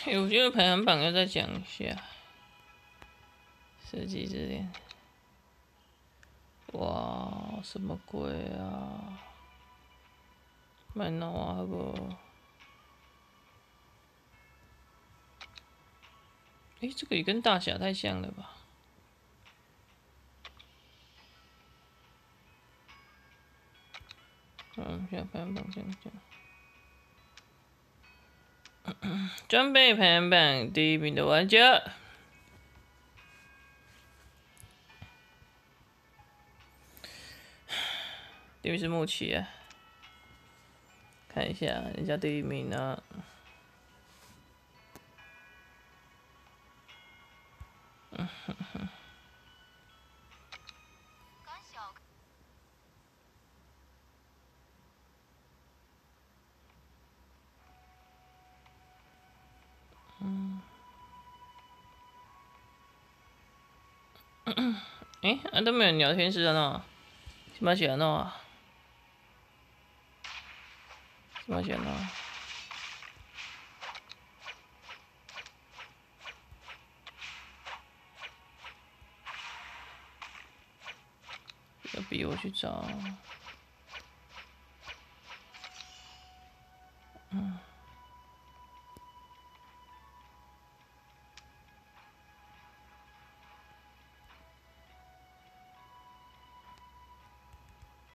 我觉得排行榜要再讲一下。设计之恋，哇，什么鬼啊？卖闹啊，好不好？这个也跟大侠太像了吧？现在排行榜这样讲。装备排行榜第1名的玩家，第1名是木奇啊。看一下人家第1名呢。都没有人聊天室啊喏，什么写喏啊？什么写喏？要逼我去找。